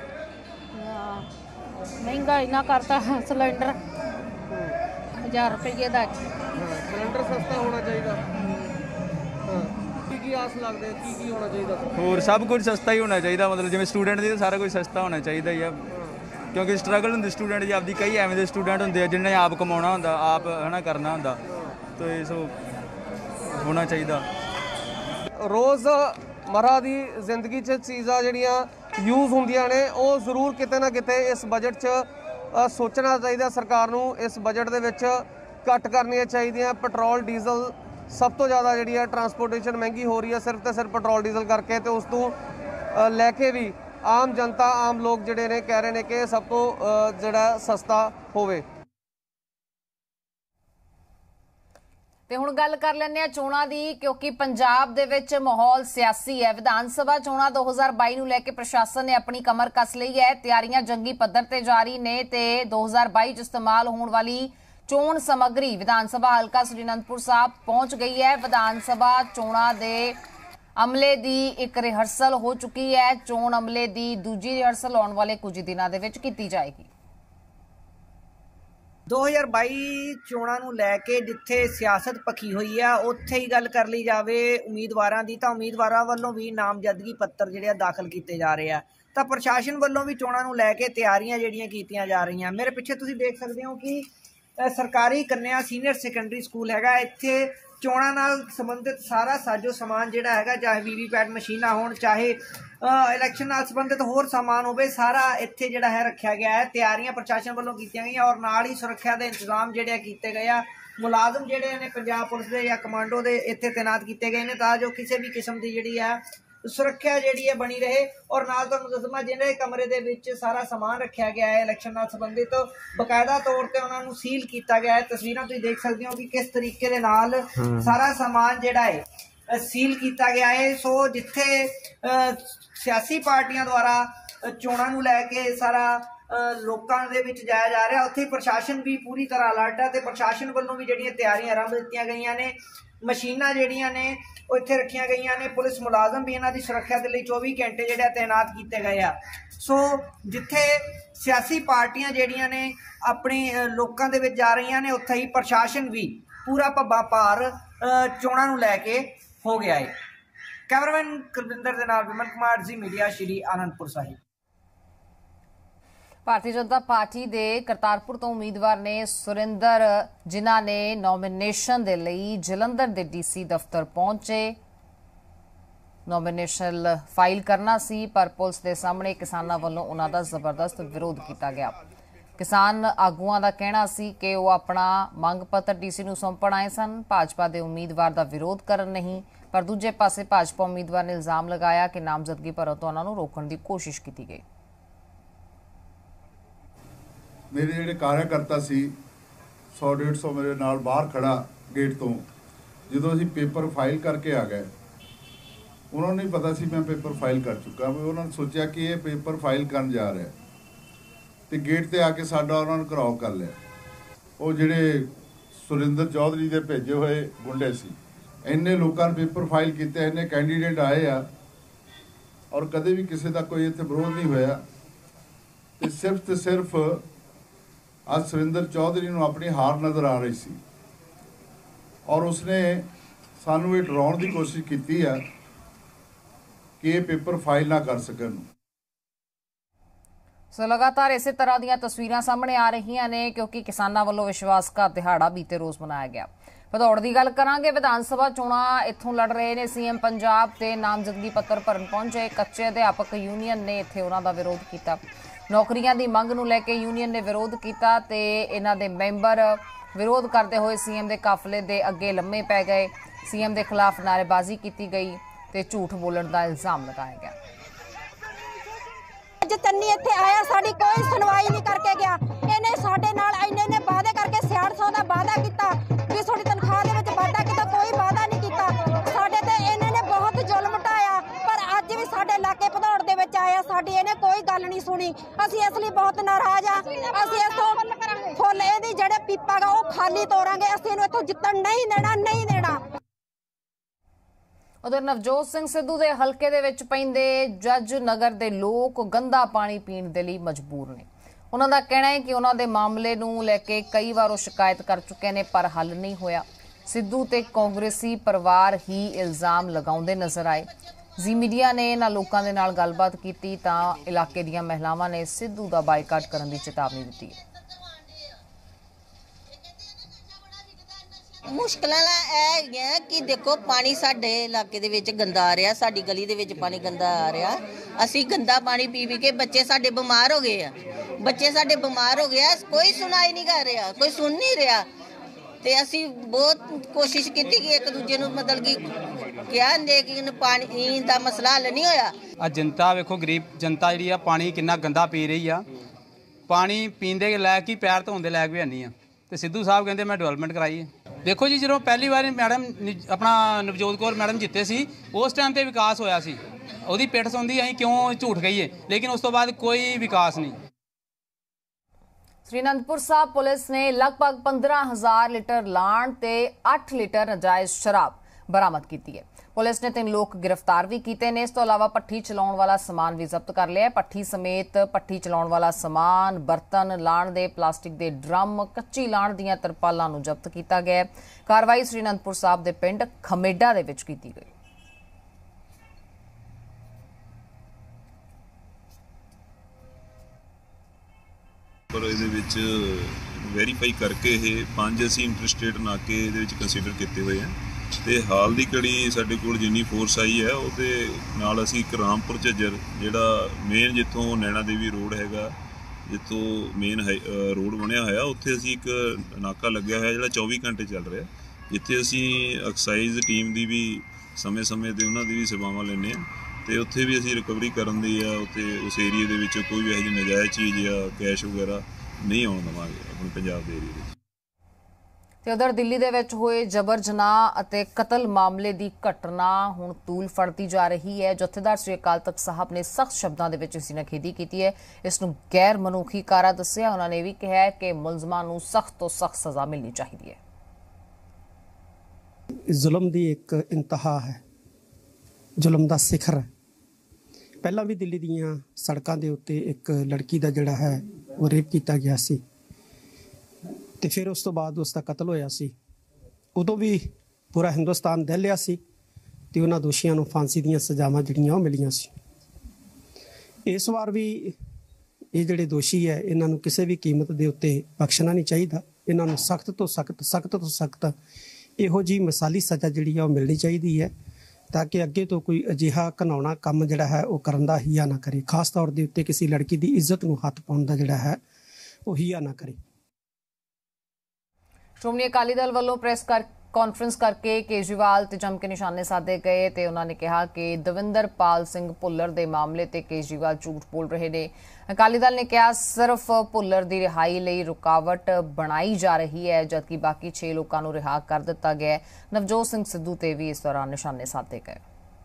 ਮਹਿੰਗਾ ਇੰਨਾ ਕਰਤਾ ਸਿਲੰਡਰ ਹਜ਼ਾਰ ਰੁਪਏ ਦਾ ਸਿਲੰਡਰ ਸਸਤਾ ਹੋਣਾ ਚਾਹੀਦਾ। ਕੀ ਕੀ ਆਸ ਲੱਗਦੇ, ਕੀ ਕੀ ਹੋਣਾ ਚਾਹੀਦਾ? ਹੋਰ ਸਭ ਕੁਝ ਸਸਤਾ ਹੀ ਹੋਣਾ ਚਾਹੀਦਾ, ਮਤਲਬ ਜਿਵੇਂ ਸਟੂਡੈਂਟ ਦੀ ਤਾਂ ਸਾਰਾ ਕੁਝ ਸਸਤਾ ਹੋਣਾ ਚਾਹੀਦਾ ਹੀ ਆ, ਕਿਉਂਕਿ ਸਟਰਗਲ ਹੁੰਦੀ ਸਟੂਡੈਂਟ ਦੀ ਆਪਦੀ। ਕਈ ਐਵੇਂ ਦੇ ਸਟੂਡੈਂਟ ਹੁੰਦੇ ਆ ਜਿਹਨਾਂ ਨੇ ਆਪ ਕਮਾਉਣਾ ਹੁੰਦਾ, ਆਪ ਹੈ ਨਾ ਕਰਨਾ ਹੁੰਦਾ, ਤਾਂ ਇਹ ਸਭ ਹੋਣਾ ਚਾਹੀਦਾ। ਰੋਜ਼ ਮਰ੍ਹਾ ਦੀ ਜ਼ਿੰਦਗੀ 'ਚ ਚੀਜ਼ਾਂ ਜਿਹੜੀਆਂ ਯੂਜ਼ ਹੁੰਦੀਆਂ ਨੇ ਉਹ ਜ਼ਰੂਰ ਕਿਤੇ ਨਾ ਕਿਤੇ ਇਸ ਬਜਟ 'ਚ ਸੋਚਣਾ ਚਾਹੀਦਾ ਸਰਕਾਰ ਨੂੰ। ਇਸ ਬਜਟ ਦੇ ਵਿੱਚ ਘੱਟ ਕਰਨੀਆਂ ਚਾਹੀਦੀਆਂ। ਪੈਟਰੋਲ ਡੀਜ਼ਲ ਸਭ ਤੋਂ ਜ਼ਿਆਦਾ ਜਿਹੜੀ ਹੈ ਟਰਾਂਸਪੋਰਟੇਸ਼ਨ ਮਹਿੰਗੀ ਹੋ ਰਹੀ ਹੈ ਸਿਰਫ ਤੇ ਸਿਰਫ ਪੈਟਰੋਲ ਡੀਜ਼ਲ ਕਰਕੇ, ਤੇ ਉਸ ਤੋਂ ਲੈ ਕੇ ਵੀ ਆਮ ਜਨਤਾ, ਆਮ ਲੋਕ ਜਿਹੜੇ ਨੇ ਕਹਿ ਰਹੇ ਨੇ ਕਿ ਸਭ ਤੋਂ ਜਿਹੜਾ ਸਸਤਾ ਹੋਵੇ। ਤੇ ਹੁਣ ਗੱਲ ਕਰ ਲੈਂਦੇ ਆ ਚੋਣਾਂ ਦੀ, ਕਿਉਂਕਿ ਪੰਜਾਬ ਦੇ ਵਿੱਚ ਮਾਹੌਲ ਸਿਆਸੀ ਹੈ। ਵਿਧਾਨ ਸਭਾ ਚੋਣਾਂ ਦੋ ਹਜ਼ਾਰ ਬਾਈ ਨੂੰ ਲੈ ਕੇ ਪ੍ਰਸ਼ਾਸਨ ਨੇ ਆਪਣੀ ਕਮਰ ਕੱਸ ਲਈ ਹੈ। ਤਿਆਰੀਆਂ ਜੰਗੀ ਪੱਧਰ ਤੇ ਜਾਰੀ ਨੇ ਤੇ ਦੋ ਹਜ਼ਾਰ ਬਾਈ 'ਚ ਇਸਤੇਮਾਲ ਹੋਣ ਵਾਲੀ ਚੋਣ ਸਮੱਗਰੀ ਵਿਧਾਨ ਸਭਾ ਹਲਕਾ ਸ੍ਰੀ ਅਨੰਦਪੁਰ ਸਾਹਿਬ ਪਹੁੰਚ ਗਈ ਹੈ। ਵਿਧਾਨ ਸਭਾ ਚੋਣਾਂ ਦੇ ਅਮਲੇ ਦੀ ਇੱਕ ਰਿਹਰਸਲ ਹੋ ਚੁੱਕੀ ਹੈ। ਚੋਣ ਅਮਲੇ ਦੀ ਦੂਜੀ ਰਿਹਰਸਲ ਆਉਣ ਵਾਲੇ ਕੁਝ ਦਿਨਾਂ ਦੇ ਵਿੱਚ ਕੀਤੀ ਜਾਏਗੀ। ਦੋ ਹਜ਼ਾਰ ਬਾਈ ਚੋਣਾਂ ਨੂੰ ਲੈ ਕੇ ਜਿੱਥੇ ਸਿਆਸਤ ਪੱਕੀ ਹੋਈ ਆ ਉੱਥੇ ਹੀ ਗੱਲ ਕਰ ਲਈ ਜਾਵੇ ਉਮੀਦਵਾਰਾਂ ਦੀ, ਤਾਂ ਉਮੀਦਵਾਰਾਂ ਵੱਲੋਂ ਵੀ ਨਾਮਜ਼ਦਗੀ ਪੱਤਰ ਜਿਹੜੇ ਆ ਦਾਖਲ ਕੀਤੇ ਜਾ ਰਹੇ ਆ। ਤਾਂ ਪ੍ਰਸ਼ਾਸਨ ਵੱਲੋਂ ਵੀ ਚੋਣਾਂ ਨੂੰ ਲੈ ਕੇ ਤਿਆਰੀਆਂ ਜਿਹੜੀਆਂ ਕੀਤੀਆਂ ਜਾ ਰਹੀਆਂ। ਮੇਰੇ ਪਿੱਛੇ ਤੁਸੀਂ ਦੇਖ ਸਕਦੇ ਹੋ ਕਿ ਸਰਕਾਰੀ ਕੰਨਿਆ ਸੀਨੀਅਰ ਸੈਕੰਡਰੀ ਸਕੂਲ ਹੈਗਾ। ਇੱਥੇ ਚੋਣਾਂ ਨਾਲ ਸੰਬੰਧਿਤ ਸਾਰਾ ਸਾਜੋ ਸਮਾਨ ਜਿਹੜਾ ਹੈਗਾ, ਚਾਹੇ ਵੀਵੀਪੈਟ ਮਸ਼ੀਨਾਂ ਹੋਣ, ਚਾਹੇ ਇਲੈਕਸ਼ਨ ਨਾਲ ਸੰਬੰਧਿਤ ਹੋਰ ਸਮਾਨ ਹੋਵੇ, ਸਾਰਾ ਇੱਥੇ ਜਿਹੜਾ ਹੈ ਰੱਖਿਆ ਗਿਆ ਹੈ। ਤਿਆਰੀਆਂ ਪ੍ਰਸ਼ਾਸਨ ਵੱਲੋਂ ਕੀਤੀਆਂ ਗਈਆਂ ਔਰ ਨਾਲ ਹੀ ਸੁਰੱਖਿਆ ਦੇ ਇੰਤਜ਼ਾਮ ਜਿਹੜੇ ਕੀਤੇ ਗਏ ਆ। ਮੁਲਾਜ਼ਮ ਜਿਹੜੇ ਨੇ ਪੰਜਾਬ ਪੁਲਿਸ ਦੇ ਜਾਂ ਕਮਾਂਡੋ ਦੇ ਇੱਥੇ ਤੈਨਾਤ ਕੀਤੇ ਗਏ ਨੇ ਤਾਂ ਜੋ ਕਿਸੇ ਵੀ ਕਿਸਮ ਦੀ ਜਿਹੜੀ ਹੈ ਸੁਰੱਖਿਆ ਜਿਹੜੀ ਹੈ ਬਣੀ ਰਹੇ। ਔਰ ਨਾਲ ਤੁਹਾਨੂੰ ਦੱਸਣਾ, ਜਿਹੜੇ ਕਮਰੇ ਦੇ ਵਿੱਚ ਸਾਰਾ ਸਮਾਨ ਰੱਖਿਆ ਗਿਆ ਹੈ ਇਲੈਕਸ਼ਨ ਨਾਲ ਸੰਬੰਧਿਤ, ਬਕਾਇਦਾ ਤੌਰ ਤੇ ਉਹਨਾਂ ਨੂੰ ਸੀਲ ਕੀਤਾ ਗਿਆ ਹੈ। ਤਸਵੀਰਾਂ ਤੁਸੀਂ ਦੇਖ ਸਕਦੇ ਹੋ ਕਿ ਕਿਸ ਤਰੀਕੇ ਦੇ ਨਾਲ ਸਾਰਾ ਸਮਾਨ ਜਿਹੜਾ ਹੈ ਸੀਲ ਕੀਤਾ ਗਿਆ ਹੈ। ਸੋ ਜਿੱਥੇ ਸਿਆਸੀ ਪਾਰਟੀਆਂ ਦੁਆਰਾ ਚੋਣਾਂ ਨੂੰ ਲੈ ਕੇ ਸਾਰਾ ਲੋਕਾਂ ਦੇ ਵਿੱਚ ਜਾਇਆ ਜਾ ਰਿਹਾ, ਉੱਥੇ ਪ੍ਰਸ਼ਾਸਨ ਵੀ ਪੂਰੀ ਤਰ੍ਹਾਂ ਅਲਰਟ ਹੈ ਤੇ ਪ੍ਰਸ਼ਾਸਨ ਵੱਲੋਂ ਵੀ ਜਿਹੜੀਆਂ ਤਿਆਰੀਆਂ ਆਰੰਭ ਦਿੱਤੀਆਂ ਗਈਆਂ ਨੇ। ਮਸ਼ੀਨਾਂ ਜਿਹੜੀਆਂ ਨੇ ਉਹ ਇੱਥੇ ਰੱਖੀਆਂ ਗਈਆਂ ਨੇ। ਪੁਲਿਸ ਮੁਲਾਜ਼ਮ ਵੀ ਇਹਨਾਂ ਦੀ ਸੁਰੱਖਿਆ ਦੇ ਲਈ ਚੌਵੀ ਘੰਟੇ ਜਿਹੜੇ ਤੈਨਾਤ ਕੀਤੇ ਗਏ ਆ। ਸੋ ਜਿੱਥੇ ਸਿਆਸੀ ਪਾਰਟੀਆਂ ਜਿਹੜੀਆਂ ਨੇ ਆਪਣੇ ਲੋਕਾਂ ਦੇ ਵਿੱਚ ਜਾ ਰਹੀਆਂ ਨੇ, ਉੱਥੇ ਹੀ ਪ੍ਰਸ਼ਾਸਨ ਵੀ ਪੂਰਾ ਪੱਬਾ ਭਾਰ ਚੋਣਾਂ ਨੂੰ ਲੈ ਕੇ ਹੋ ਗਿਆ ਹੈ। ਕੈਮਰਾਮੈਨ ਕੁਲਵਿੰਦਰ ਦੇ ਨਾਲ Viman Kumar Zee, Media, Shri Anandpur Sahib. Bharatiya Janata Party ਦੇ ਕਰਤਾਰਪੁਰ ਤੋਂ ਉਮੀਦਵਾਰ ਨੇ ਸੁਰਿੰਦਰ, ਜਿਨ੍ਹਾਂ ਨੇ ਨੋਮੀਨੇਸ਼ਨ ਦੇ ਲਈ ਜਲੰਧਰ ਦੇ ਡੀਸੀ ਦਫ਼ਤਰ ਪਹੁੰਚੇ। ਨੋਮੀਨੇਸ਼ਨ ਫਾਈਲ ਕਰਨਾ ਸੀ ਪਰ ਪੁਲਿਸ ਦੇ ਸਾਹਮਣੇ ਕਿਸਾਨਾਂ ਵੱਲੋਂ ਉਹਨਾਂ ਦਾ ਜ਼ਬਰਦਸਤ ਵਿਰੋਧ ਕੀਤਾ ਗਿਆ। ਕਿਸਾਨ ਆਗੂਆਂ ਦਾ ਕਹਿਣਾ ਸੀ ਕਿ ਉਹ ਆਪਣਾ ਮੰਗ ਪੱਤਰ ਡੀਸੀ ਨੂੰ ਸੌਂਪਣ ਆਏ ਸਨ, ਭਾਜਪਾ ਦੇ ਉਮੀਦਵਾਰ ਦਾ ਵਿਰੋਧ ਕਰਨ ਨਹੀਂ। ਪਰ ਦੂਜੇ ਪਾਸੇ ਭਾਜਪਾ ਉਮੀਦਵਾਰ ਨੇ ਇਲਜ਼ਾਮ ਲਗਾਇਆ ਕਿ ਨਾਮਜ਼ਦਗੀ ਭਰਨ ਤੋਂ ਉਹਨਾਂ ਨੂੰ ਰੋਕਣ ਦੀ ਕੋਸ਼ਿਸ਼ ਕੀਤੀ ਗਈ। ਮੇਰੇ ਜਿਹੜੇ ਕਾਰਜਕਰਤਾ ਸੀ ਸੌ ਡੇਢ ਸੌ ਮੇਰੇ ਨਾਲ ਬਾਹਰ ਖੜਾ ਗੇਟ ਤੋਂ, ਜਦੋਂ ਅਸੀਂ ਪੇਪਰ ਫਾਈਲ ਕਰਕੇ ਆ ਗਏ, ਉਹਨਾਂ ਨੂੰ ਨਹੀਂ ਪਤਾ ਸੀ ਮੈਂ ਪੇਪਰ ਫਾਈਲ ਕਰ ਚੁੱਕਾ। ਉਹਨਾਂ ਨੇ ਸੋਚਿਆ ਕਿ ਇਹ ਪੇਪਰ ਫਾਈਲ ਕਰਨ ਜਾ ਰਿਹਾ ਤੇ ਗੇਟ ਤੇ ਆ ਕੇ ਸਾਡਾ ਉਹਨਾਂ ਨੂੰ ਘਰਾਓ ਕਰ ਲਿਆ। ਉਹ ਜਿਹੜੇ ਸੁਰਿੰਦਰ ਚੌਧਰੀ ਦੇ ਭੇਜੇ ਹੋਏ ਗੁੰਡੇ ਸੀ, ਇੰਨੇ ਲੋਕਾਂ ਨੇ ਪੇਪਰ ਫਾਈਲ ਕੀਤੇ, ਇੰਨੇ ਕੈਂਡੀਡੇਟ ਆਏ ਆ ਔਰ ਕਦੇ ਵੀ ਕਿਸੇ ਦਾ ਕੋਈ ਇੱਥੇ ਵਿਰੋਧ ਨਹੀਂ ਹੋਇਆ। ਤੇ ਸਿਰਫ ਤੇ ਸਿਰਫ ਅੱਜ ਸੁਰਿੰਦਰ ਚੌਧਰੀ ਨੂੰ ਆਪਣੀ ਹਾਰ ਨਜ਼ਰ ਆ ਰਹੀ ਸੀ ਔਰ ਉਸਨੇ ਸਾਨੂੰ ਇਹ ਡਰਾਉਣ ਦੀ ਕੋਸ਼ਿਸ਼ ਕੀਤੀ ਆ ਕਿ ਇਹ ਪੇਪਰ ਫਾਈਲ ਨਾ ਕਰ ਸਕਣ। ਸੋ ਲਗਾਤਾਰ ਇਸੇ ਤਰ੍ਹਾਂ ਦੀਆਂ ਤਸਵੀਰਾਂ ਸਾਹਮਣੇ ਆ ਰਹੀਆਂ ਨੇ ਕਿਉਂਕਿ ਕਿਸਾਨਾਂ ਵੱਲੋਂ ਵਿਸ਼ਵਾਸਘਾਤ ਦਿਹਾੜਾ ਬੀਤੇ ਰੋਜ਼ ਮਨਾਇਆ ਗਿਆ। ਭਦੌੜ ਦੀ ਗੱਲ ਕਰਾਂਗੇ। ਵਿਧਾਨ ਸਭਾ ਚੋਣਾਂ ਇੱਥੋਂ ਲੜ ਰਹੇ ਨੇ ਸੀਐਮ ਪੰਜਾਬ ਤੇ ਨਾਮਜ਼ਦਗੀ ਪੱਤਰ ਭਰਨ ਪਹੁੰਚੇ ਕੱਚੇ ਅਧਿਆਪਕ ਯੂਨੀਅਨ ਨੇ ਇੱਥੇ ਉਹਨਾਂ ਦਾ ਵਿਰੋਧ ਕੀਤਾ। ਨੌਕਰੀਆਂ ਦੀ ਮੰਗ ਨੂੰ ਲੈ ਕੇ ਯੂਨੀਅਨ ਨੇ ਵਿਰੋਧ ਕੀਤਾ ਤੇ ਇਹਨਾਂ ਦੇ ਮੈਂਬਰ ਵਿਰੋਧ ਕਰਦੇ ਹੋਏ ਸੀਐਮ ਦੇ ਕਾਫਲੇ ਦੇ ਅੱਗੇ ਲੰਮੇ ਪੈ ਗਏ। ਸੀਐਮ ਦੇ ਖਿਲਾਫ ਨਾਅਰੇਬਾਜ਼ੀ ਕੀਤੀ ਗਈ ਤੇ ਝੂਠ ਬੋਲਣ ਦਾ ਇਲਜ਼ਾਮ ਲਗਾਇਆ ਗਿਆ। ਅੱਜ ਤੰਨੀ ਇੱਥੇ ਆਇਆ, ਸਾਡੀ ਕੋਈ ਸੁਣਵਾਈ ਨਹੀਂ ਕਰਕੇ ਗਿਆ। ਇਹਨੇ ਸਾਡੇ ਨਾਲ ਇੰਨੇ ਨੇ ਵਾਅਦੇ ਕਰਕੇ ਛਿਆਹਠ ਸੌ ਦਾ ਵਾਅਦਾ ਕੀਤਾ ਵੀ ਤੁਹਾਡੀ ਤਨਖਾਹ ਦੇ ਵਿੱਚ ਵਾਧਾ ਕੀਤਾ, ਕੋਈ ਵਾਅਦਾ ਨਹੀਂ ਕੀਤਾ। ਸਾਡੇ ਤੇ ਇਹਨਾਂ ਨੇ ਬਹੁਤ ਜ਼ੁਲਮ ਢਾਇਆ ਪਰ ਅੱਜ ਵੀ ਸਾਡੇ ਇਲਾਕੇ ਭਦੌੜ ਦੇ ਵਿੱਚ ਆਇਆ, ਸਾਡੀ ਇਹਨੇ ਕੋਈ ਗੱਲ ਨਹੀਂ ਸੁਣੀ। ਅਸੀਂ ਇਸ ਲਈ ਬਹੁਤ ਨਾਰਾਜ਼ ਆ। ਅਸੀਂ ਇੱਥੋਂ ਫੁੱਲ ਇਹਦੀ ਜਿਹੜੇ ਪੀਪਾ ਗਾ ਉਹ ਖਾਲੀ ਤੋਰਾਂਗੇ। ਅਸੀਂ ਇਹਨੂੰ ਇੱਥੋਂ ਜਿੱਤਣ ਨਹੀਂ ਦੇਣਾ, ਨਹੀਂ ਦੇਣਾ। ਉਧਰ ਨਵਜੋਤ ਸਿੰਘ ਸਿੱਧੂ ਦੇ ਹਲਕੇ ਦੇ ਵਿੱਚ ਪੈਂਦੇ ਜੱਜ ਨਗਰ ਦੇ ਲੋਕ ਗੰਦਾ ਪਾਣੀ ਪੀਣ ਦੇ ਲਈ ਮਜਬੂਰ ਨੇ। ਉਹਨਾਂ ਦਾ ਕਹਿਣਾ ਹੈ ਕਿ ਉਹਨਾਂ ਦੇ ਮਾਮਲੇ ਨੂੰ ਲੈ ਕੇ ਕਈ ਵਾਰ ਉਹ ਸ਼ਿਕਾਇਤ ਕਰ ਚੁੱਕੇ ਨੇ ਪਰ ਹੱਲ ਨਹੀਂ ਹੋਇਆ। ਸਿੱਧੂ ਤੇ ਕਾਂਗਰਸੀ ਪਰਿਵਾਰ ਹੀ ਇਲਜ਼ਾਮ ਲਗਾਉਂਦੇ ਨਜ਼ਰ ਆਏ। ਜ਼ੀ ਮੀਡੀਆ ਨੇ ਇਹਨਾਂ ਲੋਕਾਂ ਦੇ ਨਾਲ ਗੱਲਬਾਤ ਕੀਤੀ ਤਾਂ ਇਲਾਕੇ ਦੀਆਂ ਮਹਿਲਾਵਾਂ ਨੇ ਸਿੱਧੂ ਦਾ ਬਾਈਕਾਟ ਕਰਨ ਦੀ ਚੇਤਾਵਨੀ ਦਿੱਤੀ ਹੈ। ਮੁਸ਼ਕਲਾਂ ਇਹ ਹੈਗੀਆਂ ਕਿ ਦੇਖੋ ਪਾਣੀ ਸਾਡੇ ਇਲਾਕੇ ਦੇ ਵਿੱਚ ਗੰਦਾ ਆ ਰਿਹਾ, ਸਾਡੀ ਗਲੀ ਦੇ ਵਿੱਚ ਪਾਣੀ ਗੰਦਾ ਆ ਰਿਹਾ। ਅਸੀਂ ਗੰਦਾ ਪਾਣੀ ਪੀ ਪੀ ਕੇ ਬੱਚੇ ਸਾਡੇ ਬਿਮਾਰ ਹੋ ਗਏ ਆ। ਬੱਚੇ ਸਾਡੇ ਬਿਮਾਰ ਹੋ ਗਏ ਆ, ਕੋਈ ਸੁਣਾਈ ਨਹੀਂ ਕਰ ਰਿਹਾ, ਕੋਈ ਸੁਣ ਨਹੀਂ ਰਿਹਾ। ਤੇ ਅਸੀਂ ਬਹੁਤ ਕੋਸ਼ਿਸ਼ ਕੀਤੀ ਕਿ ਇੱਕ ਦੂਜੇ ਨੂੰ ਮਤਲਬ ਕਿ ਕਿਹਾ ਲੇਕਿਨ ਪਾਣੀ ਦਾ ਮਸਲਾ ਹੱਲ ਨਹੀਂ ਹੋਇਆ। ਆ ਜਨਤਾ ਵੇਖੋ, ਗਰੀਬ ਜਨਤਾ ਜਿਹੜੀ ਆ ਪਾਣੀ ਕਿੰਨਾ ਗੰਦਾ ਪੀ ਰਹੀ ਆ। ਪਾਣੀ ਪੀਂਦੇ ਲਾਇਕ ਹੀ ਪੈਰ ਧੋਣ ਦੇ ਲਾਇਕ ਵੀ ਨਹੀਂ ਆ। ਤੇ ਸਿੱਧੂ ਸਾਹਿਬ ਕਹਿੰਦੇ ਮੈਂ ਡਿਵੈਲਪਮੈਂਟ ਕਰਾਈ ਹੈ। ਦੇਖੋ ਜੀ, ਜਦੋਂ ਪਹਿਲੀ ਵਾਰ ਮੈਡਮ ਆਪਣਾ ਨਵਜੋਤ ਕੌਰ ਮੈਡਮ ਜਿੱਤੇ ਸੀ ਉਸ ਟਾਈਮ ਤੇ ਵਿਕਾਸ ਹੋਇਆ ਸੀ। ਉਹਦੀ ਪਿੱਠ ਸੁਣਦੀ ਅਸੀਂ ਕਿਉਂ ਝੂਠ ਕਹੀਏ, ਲੇਕਿਨ ਉਸ ਤੋਂ ਬਾਅਦ ਕੋਈ ਵਿਕਾਸ ਨਹੀਂ। ਸ੍ਰੀ ਅਨੰਦਪੁਰ ਸਾਹਿਬ ਪੁਲਿਸ ਨੇ ਲਗਭਗ ਪੰਦਰਾਂ ਹਜ਼ਾਰ ਲੀਟਰ ਲਾਣ ਤੇ ਅੱਠ ਲੀਟਰ ਨਜਾਇਜ਼ ਸ਼ਰਾਬ ਬਰਾਮਦ ਕੀਤੀ ਹੈ। ਪੁਲਿਸ ਨੇ ਤਿੰਨ ਲੋਕ ਗ੍ਰਿਫਤਾਰ ਵੀ ਕੀਤੇ ਨੇ। ਇਸ ਤੋਂ ਇਲਾਵਾ ਭੱਠੀ ਚਲਾਉਣ ਵਾਲਾ ਸਮਾਨ ਵੀ ਜ਼ਬਤ ਕਰ ਲਿਆ ਹੈ। ਭੱਠੀ ਸਮੇਤ ਭੱਠੀ ਚਲਾਉਣ ਵਾਲਾ ਸਮਾਨ, ਬਰਤਨ, ਲਾਣ ਦੇ ਪਲਾਸਟਿਕ ਦੇ ਡਰਮ, ਕੱਚੀ ਲਾਣ ਦੀਆਂ ਤਰਪਾਲਾਂ ਨੂੰ ਜ਼ਬਤ ਕੀਤਾ ਗਿਆ ਹੈ। ਕਾਰਵਾਈ ਸ੍ਰੀ ਅਨੰਦਪੁਰ ਸਾਹਿਬ ਦੇ ਪਿੰਡ ਖਮੇਡਾ ਦੇ ਵਿੱਚ ਕੀਤੀ ਗਈ। ਪਰ ਇਹਦੇ ਵਿੱਚ ਵੈਰੀਫਾਈ ਕਰਕੇ ਇਹ ਪੰਜ ਅਸੀਂ ਇੰਟਰਸਟੇਟ ਨਾਕੇ ਇਹਦੇ ਵਿੱਚ ਕੰਸੀਡਰ ਕੀਤੇ ਹੋਏ ਆ ਤੇ ਹਾਲ ਦੀ ਘੜੀ ਸਾਡੇ ਕੋਲ ਜਿੰਨੀ ਫੋਰਸ ਆਈ ਹੈ ਉਹਦੇ ਨਾਲ ਅਸੀਂ ਇੱਕ ਰਾਮਪੁਰ ਝੱਜਰ ਜਿਹੜਾ ਮੇਨ ਜਿੱਥੋਂ ਨੈਣਾ ਦੇਵੀ ਰੋਡ ਹੈਗਾ, ਜਿੱਥੋਂ ਮੇਨ ਰੋਡ ਬਣਿਆ ਹੋਇਆ, ਉੱਥੇ ਅਸੀਂ ਇੱਕ ਨਾਕਾ ਲੱਗਿਆ ਹੋਇਆ ਜਿਹੜਾ ਚੌਵੀ ਘੰਟੇ ਚੱਲ ਰਿਹਾ, ਜਿੱਥੇ ਅਸੀਂ ਐਕਸਾਈਜ਼ ਟੀਮ ਦੀ ਵੀ ਸਮੇਂ ਸਮੇਂ 'ਤੇ ਉਹਨਾਂ ਦੀ ਵੀ ਸੇਵਾਵਾਂ ਲੈਂਦੇ ਹਾਂ ਤੇ ਉੱਥੇ ਵੀ ਅਸੀਂ ਰਿਕਵਰੀ ਕਰਨ ਦੀ ਆ ਉੱਥੇ ਉਸ ਏਰੀਏ ਦੇ ਵਿੱਚ ਕੋਈ ਵੀ ਇਹੋ ਜਿਹੀ ਨਜਾਇਜ਼ ਚੀਜ਼ ਜਾਂ ਕੈਸ਼ ਵਗੈਰਾ ਨਹੀਂ ਆਉਣ ਦੇਵਾਂਗੇ ਆਪਣੇ ਪੰਜਾਬ ਦੇ ਏਰੀਏ ਵਿੱਚ। ਤੇ ਉਧਰ ਦਿੱਲੀ ਦੇ ਵਿੱਚ ਹੋਏ ਜਬਰ ਜਨਾਹ ਅਤੇ ਕਤਲ ਮਾਮਲੇ ਦੀ ਘਟਨਾ ਹੁਣ ਤੂਲ ਫੜਦੀ ਜਾ ਰਹੀ ਹੈ। ਜਥੇਦਾਰ ਸ੍ਰੀ ਅਕਾਲ ਤਖਤ ਸਾਹਿਬ ਨੇ ਸਖਤ ਸ਼ਬਦਾਂ ਦੇ ਵਿੱਚ ਇਸ ਦੀ ਨਿਖੇਧੀ ਕੀਤੀ ਹੈ। ਇਸ ਨੂੰ ਗੈਰ ਮਨੁੱਖੀ ਕਾਰਾ ਦੱਸਿਆ। ਉਹਨਾਂ ਨੇ ਵੀ ਕਿਹਾ ਕਿ ਮੁਲਜ਼ਮਾਂ ਨੂੰ ਸਖਤ ਤੋਂ ਸਖਤ ਸਜ਼ਾ ਮਿਲਣੀ ਚਾਹੀਦੀ ਹੈ। ਜ਼ੁਲਮ ਦੀ ਇੱਕ ਇੰਤਹਾ ਹੈ, ਜ਼ੁਲਮ ਦਾ ਸਿਖਰ ਹੈ। ਪਹਿਲਾਂ ਵੀ ਦਿੱਲੀ ਦੀਆਂ ਸੜਕਾਂ ਦੇ ਉੱਤੇ ਇੱਕ ਲੜਕੀ ਦਾ ਜਿਹੜਾ ਹੈ ਉਹ ਰੇਪ ਕੀਤਾ ਗਿਆ ਸੀ ਤੇ ਫਿਰ ਉਸ ਤੋਂ ਬਾਅਦ ਉਸ ਦਾ ਕਤਲ ਹੋਇਆ ਸੀ। ਉਦੋਂ ਵੀ ਪੂਰਾ ਹਿੰਦੁਸਤਾਨ ਦਹਿਲਿਆ ਸੀ ਤੇ ਉਹਨਾਂ ਦੋਸ਼ੀਆਂ ਨੂੰ ਫਾਂਸੀ ਦੀਆਂ ਸਜ਼ਾਵਾਂ ਜਿਹੜੀਆਂ ਉਹ ਮਿਲੀਆਂ ਸੀ। ਇਸ ਵਾਰ ਵੀ ਇਹ ਜਿਹੜੇ ਦੋਸ਼ੀ ਹੈ ਇਹਨਾਂ ਨੂੰ ਕਿਸੇ ਵੀ ਕੀਮਤ ਦੇ ਉੱਤੇ ਬਖਸ਼ਣਾ ਨਹੀਂ ਚਾਹੀਦਾ। ਇਹਨਾਂ ਨੂੰ ਸਖਤ ਤੋਂ ਸਖਤ ਸਖਤ ਤੋਂ ਸਖਤ ਇਹੋ ਜਿਹੀ ਮਿਸਾਲੀ ਸਜ਼ਾ ਜਿਹੜੀ ਆ ਉਹ ਮਿਲਣੀ ਚਾਹੀਦੀ ਹੈ ਤਾਂ ਕਿ ਅੱਗੇ ਤੋਂ ਕੋਈ ਅਜਿਹਾ ਘਿਨਾਉਣਾ ਕੰਮ ਜਿਹੜਾ ਹੈ ਉਹ ਕਰਨ ਦਾ ਹੀਆ ਨਾ ਕਰੇ। ਖਾਸ ਤੌਰ ਦੇ ਉੱਤੇ ਕਿਸੇ ਲੜਕੀ ਦੀ ਇੱਜ਼ਤ ਨੂੰ ਹੱਥ ਪਾਉਣ ਦਾ ਜਿਹੜਾ ਹੈ ਉਹ ਹੀਆ ਨਾ ਕਰੇ। ਸ਼੍ਰੋਮਣੀ ਅਕਾਲੀ ਦਲ ਵੱਲੋਂ ਪ੍ਰੈਸ ਕਾਨਫਰੰਸ ਕਰਕੇ ਕੇਜਰੀਵਾਲ ਤੇ ਜੰਮ ਕੇ ਨਿਸ਼ਾਨੇ ਸਾਧੇ ਗਏ ਤੇ ਉਹਨਾਂ ਨੇ ਕਿਹਾ ਕਿ ਦਵਿੰਦਰਪਾਲ ਸਿੰਘ ਭੁੱਲਰ ਦੇ ਮਾਮਲੇ ਤੇ ਕੇਜਰੀਵਾਲ ਝੂਠ ਬੋਲ ਰਹੇ ਨੇ। ਅਕਾਲੀ ਦਲ ਨੇ ਕਿਹਾ ਸਿਰਫ ਭੁੱਲਰ ਦੀ ਰਿਹਾਈ ਲਈ ਰੁਕਾਵਟ ਬਣਾਈ ਜਾ ਰਹੀ ਹੈ ਜਦਕਿ ਬਾਕੀ ਛੇ ਲੋਕਾਂ ਨੂੰ ਰਿਹਾ ਕਰ ਦਿੱਤਾ ਗਿਆ। ਨਵਜੋਤ ਸਿੰਘ ਸਿੱਧੂ ਤੇ ਵੀ ਇਸ ਦੌਰਾਨ ਨਿਸ਼ਾਨੇ ਸਾਧੇ ਗਏ।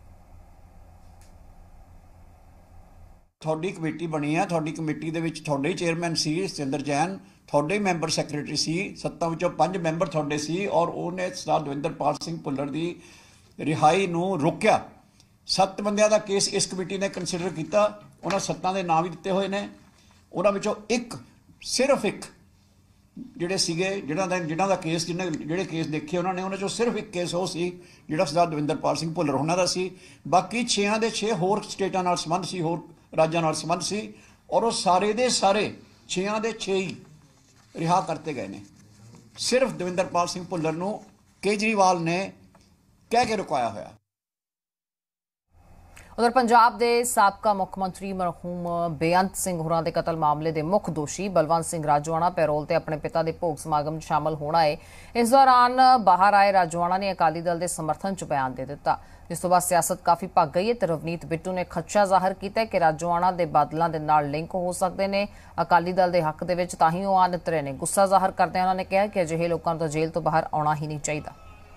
ਤੁਹਾਡੀ ਕਮੇਟੀ ਬਣੀ ਹੈ, ਤੁਹਾਡੀ ਕਮੇਟੀ ਦੇ ਵਿੱਚ ਤੁਹਾਡੇ ਹੀ ਚੇਅਰਮੈਨ ਸੀ ਸਤਿੰਦਰ ਜੈਨ, ਤੁਹਾਡੇ ਮੈਂਬਰ ਸੈਕਟਰੀ ਸੀ, ਸੱਤਾਂ ਵਿੱਚੋਂ ਪੰਜ ਮੈਂਬਰ ਤੁਹਾਡੇ ਸੀ ਔਰ ਉਹਨੇ ਸਰਦਾਰ ਦਵਿੰਦਰਪਾਲ ਸਿੰਘ ਭੁੱਲਰ ਦੀ ਰਿਹਾਈ ਨੂੰ ਰੋਕਿਆ। ਸੱਤ ਬੰਦਿਆਂ ਦਾ ਕੇਸ ਇਸ ਕਮੇਟੀ ਨੇ ਕੰਸੀਡਰ ਕੀਤਾ। ਉਹਨਾਂ ਸੱਤਾਂ ਦੇ ਨਾਮ ਵੀ ਦਿੱਤੇ ਹੋਏ ਨੇ। ਉਹਨਾਂ ਵਿੱਚੋਂ ਇੱਕ ਸਿਰਫ ਇੱਕ ਜਿਹੜੇ ਸੀਗੇ ਜਿਹਨਾਂ ਦਾ ਜਿਹਨਾਂ ਦਾ ਕੇਸ ਜਿਹਨੇ ਜਿਹੜੇ ਕੇਸ ਦੇਖੇ ਉਹਨਾਂ ਨੇ ਉਹਨਾਂ 'ਚੋਂ ਸਿਰਫ ਇੱਕ ਕੇਸ ਉਹ ਸੀ ਜਿਹੜਾ ਸਰਦਾਰ ਦਵਿੰਦਰਪਾਲ ਸਿੰਘ ਭੁੱਲਰ ਉਹਨਾਂ ਦਾ ਸੀ। ਬਾਕੀ ਛੇਆਂ ਦੇ ਛੇ ਹੋਰ ਸਟੇਟਾਂ ਨਾਲ ਸੰਬੰਧ ਸੀ, ਹੋਰ ਰਾਜਾਂ ਨਾਲ ਸੰਬੰਧ ਸੀ ਔਰ ਉਹ ਸਾਰੇ ਦੇ ਸਾਰੇ ਛੇਆਂ ਦੇ ਛੇ ਹੀ ਰਿਹਾ ਕਰਤੇ ਗਏ ਨੇ। ਸਿਰਫ ਦਵਿੰਦਰਪਾਲ ਸਿੰਘ ਭੁੱਲਰ ਨੂੰ ਕੇਜਰੀਵਾਲ ਨੇ ਕਹਿ ਕੇ ਰੁਕਾਇਆ ਹੋਇਆ। ਉਧਰ ਪੰਜਾਬ ਦੇ ਸਾਬਕਾ ਮੁੱਖ ਮੰਤਰੀ ਮਰਹੂਮ ਬੇਅੰਤ ਸਿੰਘ ਹੋਰਾਂ ਦੇ ਕਤਲ ਮਾਮਲੇ ਦੇ ਮੁੱਖ ਦੋਸ਼ੀ ਬਲਵੰਤ ਸਿੰਘ ਰਾਜੋਆਣਾ ਪੈਰੋਲ ਤੇ ਆਪਣੇ ਪਿਤਾ ਦੇ ਭੋਗ ਸਮਾਗਮ 'ਚ ਸ਼ਾਮਲ ਹੋਣਾ ਹੈ। ਇਸ ਦੌਰਾਨ ਬਾਹਰ ਆਏ ਰਾਜੋਆਣਾ ਨੇ ਅਕਾਲੀ ਦਲ ਦੇ ਸਮਰਥਨ 'ਚ ਬਿਆਨ ਦੇ ਦਿੱਤਾ, ਜਿਸ ਤੋਂ ਬਾਅਦ ਸਿਆਸਤ ਕਾਫੀ ਭੱਗ ਗਈ ਹੈ ਤੇ ਰਵਨੀਤ ਬਿੱਟੂ ਨੇ ਖਦਸ਼ਾ ਜ਼ਾਹਰ ਕੀਤਾ ਕਿ ਰਾਜੋਆਣਾ ਦੇ ਬਾਦਲਾਂ ਦੇ ਨਾਲ ਲਿੰਕ ਹੋ ਸਕਦੇ ਨੇ ਅਕਾਲੀ ਦਲ ਦੇ ਹੱਕ ਦੇ ਵਿੱਚ, ਤਾਂ ਹੀ ਉਹ ਆ ਨਿਤਰੇ ਨੇ। ਗੁੱਸਾ ਜ਼ਾਹਰ ਕਰਦਿਆਂ ਉਹਨਾਂ ਨੇ ਕਿਹਾ ਕਿ ਅਜਿਹੇ ਲੋਕਾਂ ਨੂੰ ਤਾਂ ਜੇਲ੍ਹ ਤੋਂ ਬਾਹਰ ਆਉਣਾ ਹੀ ਨਹੀਂ ਚਾਹੀਦਾ।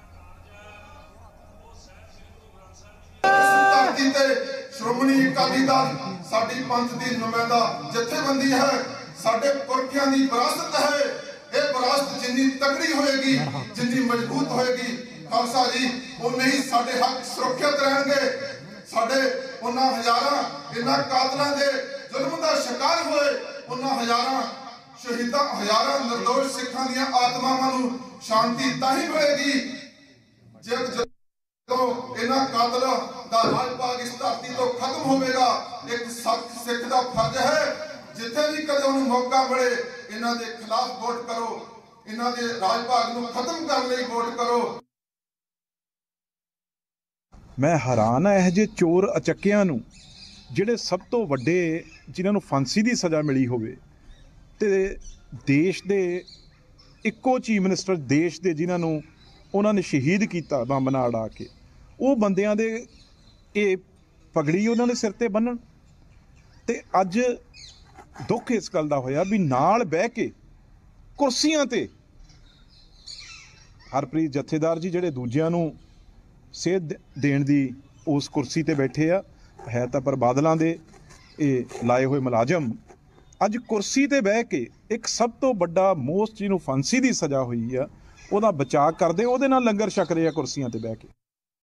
ਸ਼੍ਰੋਮਣੀ ਅਕਾਲੀ ਦਲ ਸਾਡੀ ਪੰਥ ਦੀ ਨੁਮਾਇੰਦਾ ਜਥੇਬੰਦੀ ਹੈ, ਸਾਡੇ ਪੁਰਖਿਆਂ ਦੀ ਵਿਰਾਸਤ ਹੈ। ਇਹ ਵਿਰਾਸਤ ਜਿੰਨੀ ਤਕੜੀ ਹੋਏਗੀ, ਜਿੰਨੀ ਮਜ਼ਬੂਤ ਹੋਏਗੀ ਖਾਲਸਾ ਜੀ, ਉਨੇ ਹੀ ਸਾਡੇ ਹੱਕ ਸੁਰੱਖਿਅਤ ਰਹਿਣਗੇ। ਸਾਡੇ ਉਹਨਾਂ ਹਜ਼ਾਰਾਂ ਇਹਨਾਂ ਕਾਤਲਾਂ ਦੇ ਜ਼ੁਲਮ ਦਾ ਸ਼ਿਕਾਰ ਹੋਏ ਉਹਨਾਂ ਹਜ਼ਾਰਾਂ ਸ਼ਹੀਦਾਂ ਹਜ਼ਾਰਾਂ ਨਿਰਦੋਸ਼ ਸਿੱਖਾਂ ਦੀਆਂ ਆਤਮਾਵਾਂ ਨੂੰ ਸ਼ਾਂਤੀ ਤਾਂ ਹੀ ਮਿਲੇਗੀ ਜੇ ਜਦੋਂ ਇਹਨਾਂ ਕਾਤਲਾਂ ਦਾ ਰਾਜ ਭਾਗ ਇਸ ਧਰਤੀ ਤੋਂ ਖਤਮ ਹੋਵੇਗਾ। ਇੱਕ ਸਿੱਖ ਦਾ ਫਰਜ਼ ਹੈ ਜਿੱਥੇ ਵੀ ਕਦੇ ਉਹਨੂੰ ਮੌਕਾ ਮਿਲੇ ਇਹਨਾਂ ਦੇ ਖਿਲਾਫ ਵੋਟ ਕਰੋ, ਇਹਨਾਂ ਦੇ ਰਾਜ ਭਾਗ ਨੂੰ ਖਤਮ ਕਰਨ ਲਈ ਵੋਟ ਕਰੋ। ਮੈਂ ਹੈਰਾਨ ਆ ਇਹ ਜਿਹੇ ਚੋਰ ਅਚੱਕਿਆਂ ਨੂੰ ਜਿਹੜੇ ਸਭ ਤੋਂ ਵੱਡੇ ਜਿਨ੍ਹਾਂ ਨੂੰ ਫਾਂਸੀ ਦੀ ਸਜ਼ਾ ਮਿਲੀ ਹੋਵੇ ਤੇ ਦੇਸ਼ ਦੇ ਇੱਕੋ ਚੀਫ ਮਿਨਿਸਟਰ ਦੇਸ਼ ਦੇ ਜਿਨ੍ਹਾਂ ਨੂੰ ਉਹਨਾਂ ਨੇ ਸ਼ਹੀਦ ਕੀਤਾ ਬੰਬ ਨਾਲ ਉਡਾ ਕੇ, ਉਹ ਬੰਦਿਆਂ ਦੇ ਇਹ ਪਗੜੀ ਉਹਨਾਂ ਦੇ ਸਿਰ ਤੇ ਬੰਨਣ। ਤੇ ਅੱਜ ਦੁੱਖ ਇਸ ਗੱਲ ਦਾ ਹੋਇਆ ਵੀ ਨਾਲ ਬਹਿ ਕੇ ਕੁਰਸੀਆਂ ਤੇ ਹਰਪ੍ਰੀਤ ਜਥੇਦਾਰ ਜੀ ਜਿਹੜੇ ਦੂਜਿਆਂ ਨੂੰ ਸੇਧ ਦੇਣ ਦੀ ਉਸ ਕੁਰਸੀ ਤੇ ਬੈਠੇ ਆ, ਹੈ ਤਾਂ ਪਰ ਬਾਦਲਾਂ ਦੇ ਇਹ ਲਾਏ ਹੋਏ ਮੁਲਾਜ਼ਮ ਅੱਜ ਕੁਰਸੀ ਤੇ ਬਹਿ ਕੇ ਇੱਕ ਸਭ ਤੋਂ ਵੱਡਾ ਮੋਸਟ ਜਿਹਨੂੰ ਫਾਂਸੀ ਦੀ ਸਜ਼ਾ ਹੋਈ ਆ ਉਹਦਾ ਬਚਾਅ ਕਰਦੇ, ਉਹਦੇ ਨਾਲ ਲੰਗਰ ਛਕ ਰਹੇ ਆ ਕੁਰਸੀਆਂ ਤੇ ਬਹਿ ਕੇ।